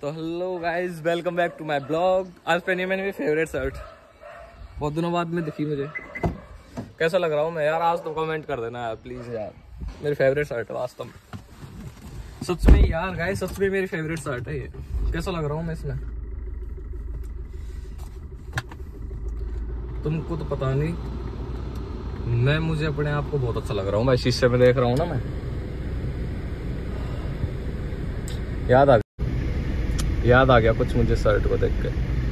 तो hello guys, welcome back to my blog. आज पहनी मैंने मेरी फेवरेट शर्ट, बहुत दिनों बाद में दिखी मुझे। कैसा लग रहा हूँ मैं यार? आज तो कमेंट कर देना यार प्लीज यार। मेरी फेवरेट शर्ट है वास्तव में, सच में यार गाइस, सच में मेरी फेवरेट शर्ट है ये। कैसा लग रहा हूँ मैं इसमें? तुमको तो पता नहीं, मुझे अपने आप को बहुत अच्छा लग रहा हूँ। मैं शीशे में देख रहा हूँ ना, मैं याद आ गया कुछ मुझे शर्ट को देख के।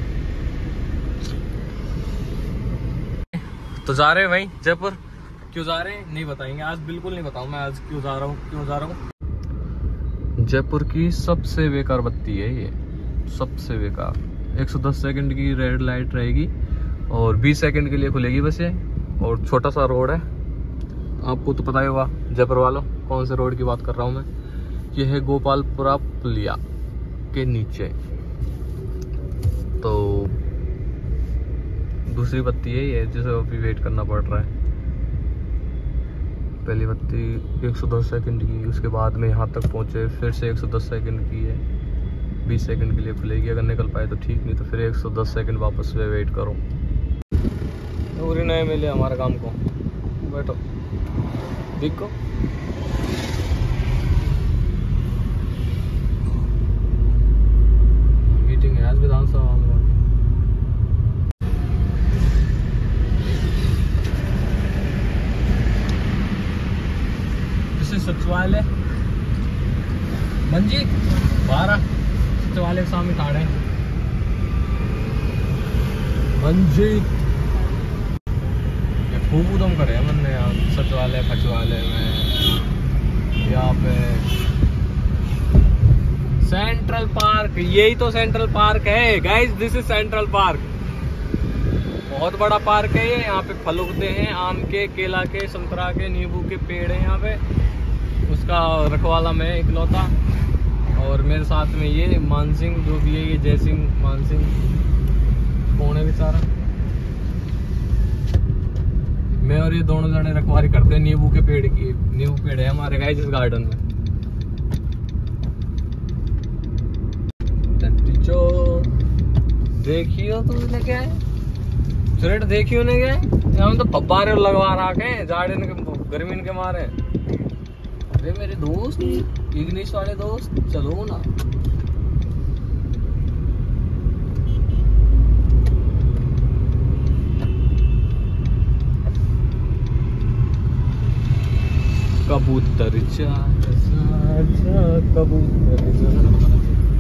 तो जा रहे हैं वहीं जयपुर। क्यों जा रहे हैं नहीं बताएंगे आज, बिल्कुल नहीं बताऊं मैं आज क्यों जा रहा हूं। जयपुर की सबसे बेकार बत्ती है ये, सबसे बेकार। 110 सेकंड की रेड लाइट रहेगी और 20 सेकंड के लिए खुलेगी बस ये। और छोटा सा रोड है, आपको तो पता ही होगा जयपुर वालों कौन से रोड की बात कर रहा हूँ मैं। ये है गोपालपुरा पुलिया के नीचे। तो दूसरी बत्ती है ये जिसे अभी वेट करना पड़ रहा है। पहली बत्ती 110 सेकंड की, उसके बाद में यहाँ तक पहुँचे, फिर से 110 सेकंड की है, 20 सेकंड के लिए खुलेगी। अगर निकल पाए तो ठीक, नहीं तो फिर 110 सेकंड वापस से वेट करो। पूरी नए मिले हमारे काम को। बैठो देखो, मीटिंग है आज विधानसभा में। सचिवालय मंजीत 12 सचिवालय के सामने खड़े हैं। मंजीत खूब उदम करे मन ने यहाँ सचिवालय फचवालय में। यहाँ पे सेंट्रल पार्क, यही तो सेंट्रल पार्क है guys. This is central park, बहुत बड़ा पार्क है ये। यहाँ पे फल उगते हैं, आम के, केला के, संतरा के, नींबू के पेड़ है यहाँ पे। उसका रखवाला मैं इकलौता, और मेरे साथ में ये मानसिंह जो भी है, ये जयसिंह मानसिंह कौन है बेचारा। मैं और ये दोनों जने रखवाली करते हैं नींबू के पेड़ की। नींबू पेड़ है हमारे गाइस इस गार्डन में। देखियो तो क्या है, चुरेट देखियो ने क्या है, हम तो फब्बारे लगवा रखे हैं जाड़े गर्मी के मारे। अरे मेरे दोस्त, इंग्लिश वाले दोस्त, चलो ना। कबूतर जा कबूतर जा।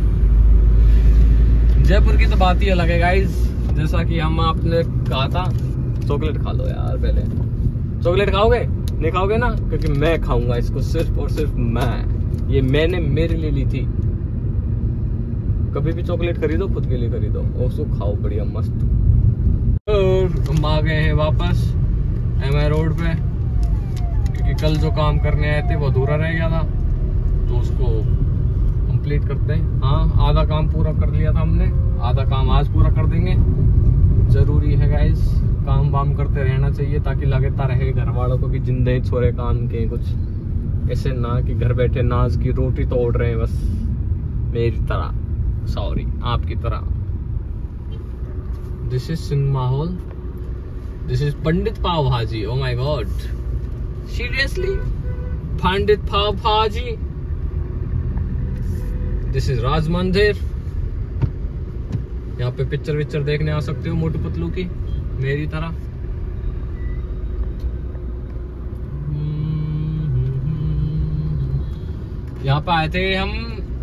जयपुर की तो बात ही अलग है गाइस। जैसा कि हम आपने कहा था, चॉकलेट खा लो यार पहले। चॉकलेट खाओगे? नहीं खाओगे ना, क्योंकि मैं खाऊंगा इसको, सिर्फ और सिर्फ मैं। ये मैंने मेरे लिए ली थी। कभी भी चॉकलेट खरीदो खुद के लिए खरीदो और उसको खाओ बढ़िया मस्त। और हम आ गए हैं वापस MI रोड पे, क्योंकि कल जो काम करने आए थे वो अधूरा रह गया था, तो उसको कंप्लीट करते हैं। हाँ, आधा काम पूरा कर लिया था हमने, आधा काम आज पूरा कर देंगे। जरूरी है गाइस, काम वाम करते रहना चाहिए ताकि लगता रहे घर वालों को कि जिंदगी छोरे काम के। कुछ ऐसे ना कि घर बैठे नाज की रोटी तोड़ रहे हैं बस, मेरी तरह, सॉरी आपकी तरह। This is cinema hall, this is Pandit pav bhaji. Oh my god, seriously Pandit pav bhaji. This is राज मंदिर। यहाँ पे पिक्चर देखने आ सकते हो मोटू पतलू की, मेरी तरह। यहाँ पे आए थे हम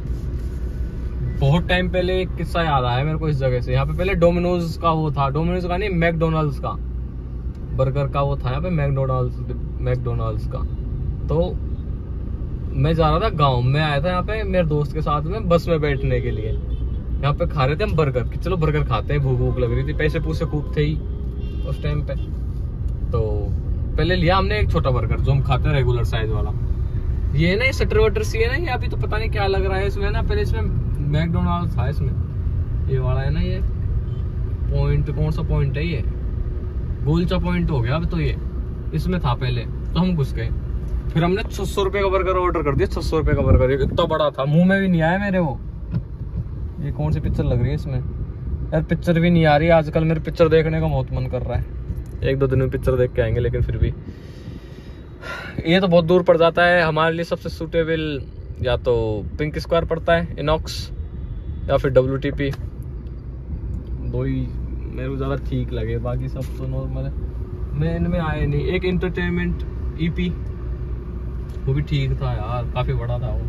बहुत टाइम पहले। एक किस्सा याद आया मेरे को इस जगह से। यहाँ पे पहले डोमिनोज का वो था, डोमिनोज का नहीं, मैकडोनल्ड्स का बर्गर का वो था यहाँ पे, मैकडोनल्ड्स का। तो मैं जा रहा था गांव में, आया था यहाँ पे मेरे दोस्त के साथ में बस में बैठने के लिए। यहाँ पे खा रहे थे हम बर्गर, कि चलो बर्गर खाते हैं, भूख लग रही थी, पैसे पूसे खूब थे ही उस टाइम पे। तो पहले लिया हमने एक छोटा बर्गर जो हम खाते हैं रेगुलर साइज वाला। ये ना ये सटर वटर सी है ना, ये अभी तो पता नहीं क्या लग रहा है इसमें ना। पहले इसमें मैकडोनल्ड्स था, इसमें ये वाला है ना, ये पॉइंट कौन सा पॉइंट है, ये गोलचा पॉइंट हो गया अब तो। ये इसमें था पहले, तो हम घुस गए। फिर हमने 600 रुपए का बर्गर ऑर्डर कर दिया। 600 रुपए का बर्गर, इतना बड़ा था, मुंह में भी नहीं आया मेरे वो। ये कौन सी पिक्चर लग रही है इसमें यार? पिक्चर भी नहीं आ रही आजकल, मेरे पिक्चर देखने का बहुत मन कर रहा है। 1-2 दिन में पिक्चर देख के आएंगे, लेकिन फिर भी ये तो बहुत दूर पड़ जाता है हमारे लिए। सबसे सूटेबल या तो पिंक स्क्वायर पड़ता है, इनॉक्स, या फिर WTP। दो ही मेरे को ज़्यादा ठीक लगे, बाकी सब तो नॉर्मल है। मैं इनमें आए नहीं। एक एंटरटेनमेंट EP, वो भी ठीक था यार, काफ़ी बड़ा था वो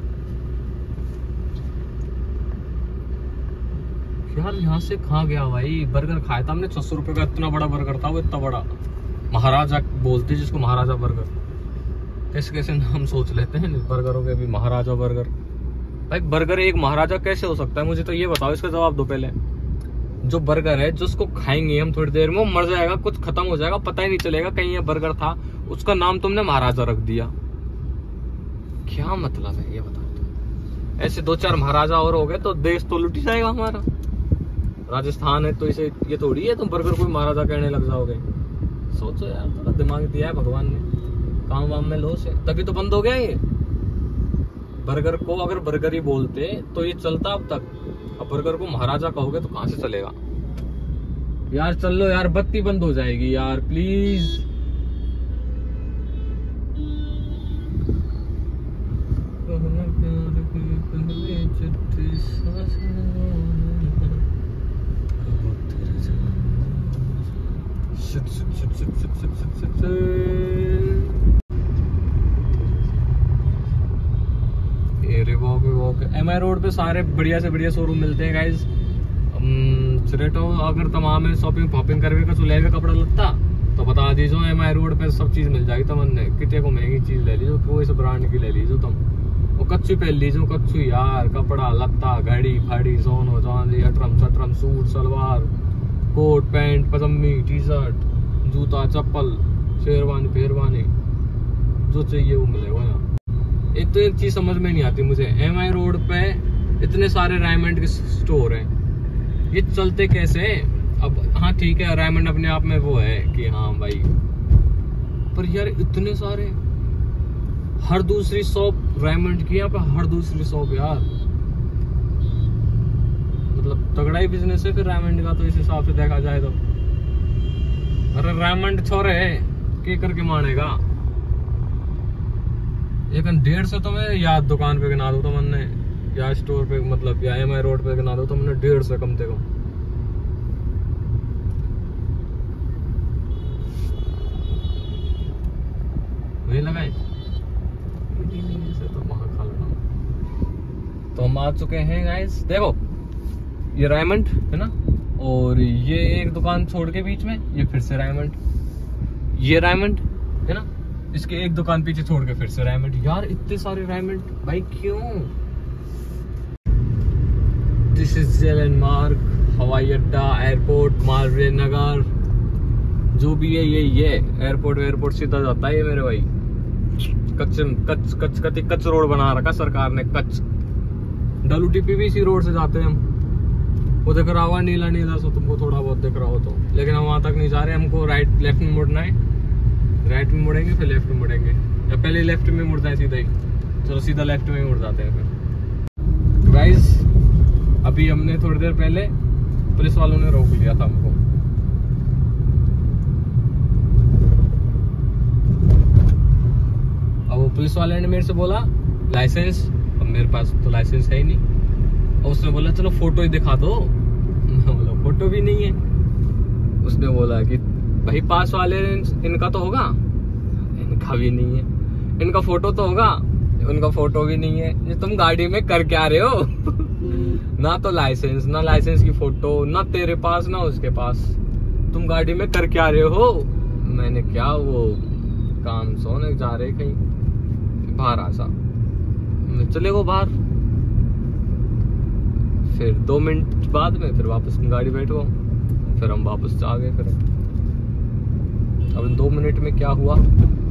यार। यहाँ से कहाँ गया भाई? बर्गर खाया था हमने 600 रुपये का, इतना बड़ा बर्गर था वो, इतना बड़ा। महाराजा बोलते जिसको, महाराजा बर्गर। कैसे कैसे नाम सोच लेते हैं बर्गरों के भी, महाराजा बर्गर। भाई बर्गर एक महाराजा कैसे हो सकता है? मुझे तो ये बताओ, इसका जवाब दो पहले। जो बर्गर है, जो उसको खाएंगे हम थोड़ी देर में, वो मर जाएगा, कुछ खत्म हो जाएगा, पता ही नहीं चलेगा कहीं ये बर्गर था, उसका नाम तुमने महाराजा रख दिया। क्या मतलब है ये बताओ तो? ऐसे 2-4 महाराजा और हो गए तो देश तो लुट ही जाएगा हमारा। राजस्थान है तो इसे ये थोड़ी है तुम बर्गर को महाराजा कहने लग जाओगे। सोचो यार, थोड़ा दिमाग दिया है भगवान ने, काम वाम में लॉस है, तभी तो बंद हो गया ये। बर्गर को अगर बर्गर ही बोलते तो ये चलता अब तक। अब बर्गर को महाराजा कहोगे तो कहां से चलेगा यार? चल लो यार, बत्ती बंद हो जाएगी यार, प्लीज। MI रोड पे सारे बढ़िया से बढ़िया शोरूम मिलते हैं गाइज। रेटो अगर तमाम है शॉपिंग पॉपिंग करवे का लेगा कपड़ा लगता तो बता दीजो, MI रोड पे सब चीज मिल जाएगी तुमने। कितने को महंगी चीज ले लीजो, कोई से ब्रांड की ले लीजो तुम, वो कच्ची पहन लीजो, कच्चू यार। कपड़ा लत्ता, घड़ी फाड़ी, सोनो चांदी, अटरम सटरम, सूट सलवार, कोट पैंट, पजामी, टी-शर्ट, जूता चप्पल, शेरवानी फेरवानी, जो चाहिए वो मिलेगा यहाँ। एक तो एक चीज समझ में नहीं आती मुझे, MI रोड पे इतने सारे रायमंड के स्टोर हैं, ये चलते कैसे? अब हाँ ठीक है, रायमंड अपने आप में वो है कि हाँ भाई, पर यार इतने सारे, हर दूसरी शॉप रायमंड की, यहाँ पे हर दूसरी शॉप यार, मतलब तगड़ा ही बिजनेस है फिर रायमंड का तो, इस हिसाब से देखा जाए तो। अरे रायमंड छोरे के करके मानेगा। 150 तो मैं याद दुकान पे गिना दो तो मैंने, या स्टोर पे मतलब, या MI रोड पे गिना दो तो मैंने 150 कम से कम। वही लगाए तो वहां खा लेना। तो हम आ चुके हैं गाइस, देखो ये रायमंड है ना, और ये एक दुकान छोड़ के बीच में ये फिर से रायमंड, ये रायमंड है ना, इसके एक दुकान पीछे छोड़ के फिर से रायमंड। यार इतने सारे रायमंड भाई क्यों? दिस इज जेलनमार्ग हवाई अड्डा, एयरपोर्ट, मालवीय नगर, जो भी है ये एयरपोर्ट सीधा जाता है ये मेरे भाई। कच्च रोड बना रखा सरकार ने, कच्च। WTP भी इसी रोड से जाते हैं हम, वो दिख रहा होगा नीला नीला सो तुमको, थोड़ा बहुत दिख रहा हो तो, लेकिन हम वहां तक नहीं जा रहे, हमको राइट लेफ्ट में मुड़ना है। राइट में मुड़ेंगे फिर लेफ्ट में मुड़ेंगे, या पहले लेफ्ट में मुड़ता है सीधा ही? चलो सीधा लेफ्ट में ही मुड़ जाते हैं फिर। गाइस अभी हमने थोड़ी देर पहले पुलिस वालों ने रोक लिया था हमको। अब वो पुलिस वाले ने मेरे से बोला लाइसेंस, अब मेरे पास तो लाइसेंस है ही नहीं, और उसने बोला चलो फोटो ही दिखा दो। मैं बोला फोटो भी नहीं है। उसने बोला कि भाई पास वाले इनका तो होगा, इनका भी नहीं है। इनका फोटो तो होगा, उनका फोटो भी नहीं है। ये तुम गाड़ी में कर क्या रहे हो? ना तो लाइसेंस, ना लाइसेंस की फोटो, ना तेरे पास ना उसके पास, तुम गाड़ी में कर क्या रहे हो? मैंने क्या, वो काम सोने जा रहे कहीं बाहर, आसा चले गो बाहर। फिर 2 मिनट बाद में फिर वापस गाड़ी बैठो, फिर हम वापस आ गए। फिर अब 2 मिनट में क्या हुआ?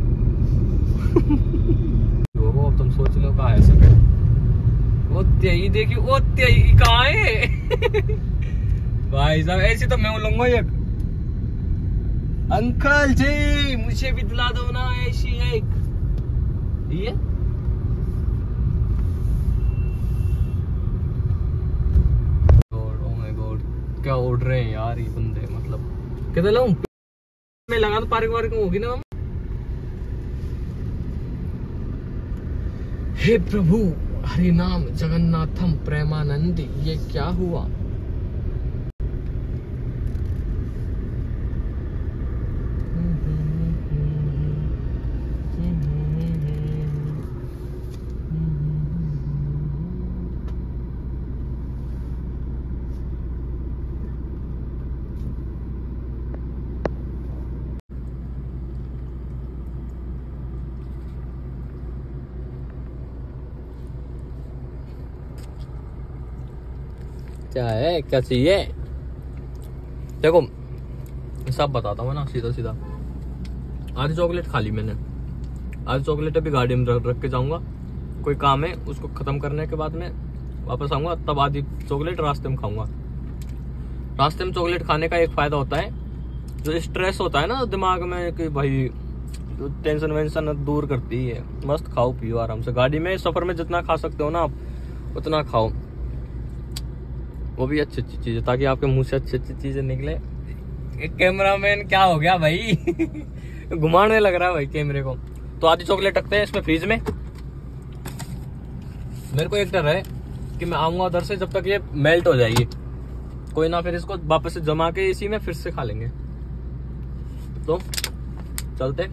अब तुम सोच लो कहाँ है सके। वो त्यही देखिए, वो त्यही कहाँ है? भाई साहब ऐसी तो मैं लूंगा एक। अंकल जी मुझे भी दिला दो ना ऐसी एक। ये रहे हैं यार ये बंदे, मतलब किधर लाऊं मैं लगा तो पार्क वार्क होगी ना। हे प्रभु हरि नाम जगन्नाथम प्रेमानंदी, ये क्या हुआ? क्या है, क्या चाहिए? देखो सब बताता हूँ ना सीधा सीधा। आधी चॉकलेट खा ली मैंने, आधी चॉकलेट अभी गाड़ी में रख के जाऊंगा, कोई काम है उसको खत्म करने के बाद में वापस आऊंगा, तब आधी चॉकलेट रास्ते में खाऊंगा। रास्ते में चॉकलेट खाने का एक फायदा होता है, जो स्ट्रेस होता है ना दिमाग में कि भाई टेंशन वेंशन दूर करती है। मस्त खाओ पियो आराम से, गाड़ी में सफर में जितना खा सकते हो ना आप उतना खाओ, वो भी अच्छी अच्छी चीजें, ताकि आपके मुंह से अच्छी अच्छी चीजें निकले। एक कैमरामैन क्या हो गया भाई घुमाने लग रहा है भाई कैमरे को। तो आधी चॉकलेट रखते हैं इसमें फ्रीज में। मेरे को एक डर है कि मैं आऊंगा उधर से, जब तक ये मेल्ट हो जाएगी कोई ना, फिर इसको वापस से जमा के इसी में फिर से खा लेंगे। तो चलते।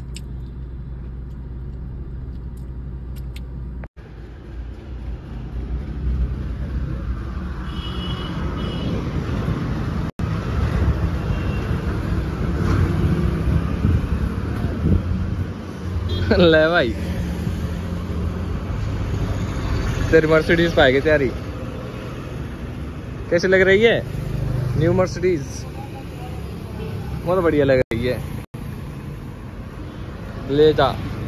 ले भाई तेरी मर्सिडीज पाएगी तैयारी, कैसी लग रही है? न्यू मर्सिडीज बहुत बढ़िया लग रही है, ले जा।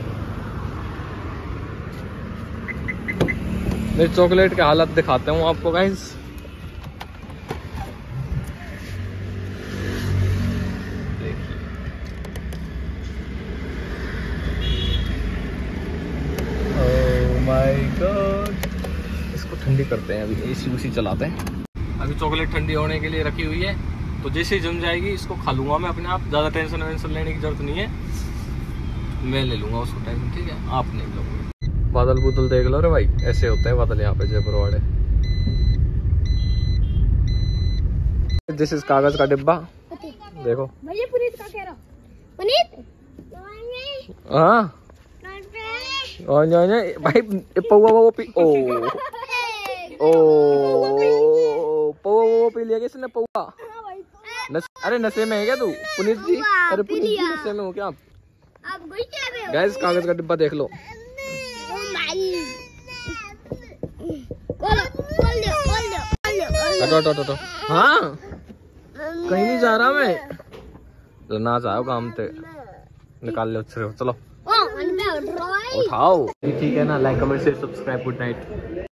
मेरी चॉकलेट की हालत दिखाते हूँ आपको गाइस। माय गॉड, इसको ठंडी करते हैं, अभी एसी उसी चलाते हैं। अभी चॉकलेट ठंडी होने के लिए रखी हुई है, तो जैसे ही जम जाएगी इसको खा लूंगा मैं अपने आप। ज़्यादा टेंशन वेंशन लेने की जरूरत नहीं है, मैं ले लूंगा उसको टेंशन, ठीक है? आप नहीं लोगे। बादल बुदल देख लो रे भाई, ऐसे होते हैं बादल यहाँ पे जयपुर वाले। दिस इज कागज का डिब्बा, देखो पुनीत का कह रहा पुनीत। हाँ भाई पौवा वो पी, ओ पौवा पी लिया किसने? पौवा अरे नशे में है क्या तू पुनीत जी? अरे पुनीत जी नशे में हो क्या आप? गैस कागज का डिब्बा देख लो। हटो हाँ कहीं नहीं जा रहा मैं, तो ना जाओ काम पे, निकाल लो चलो उठाओ। ठीक है ना, like comment share subscribe, good night.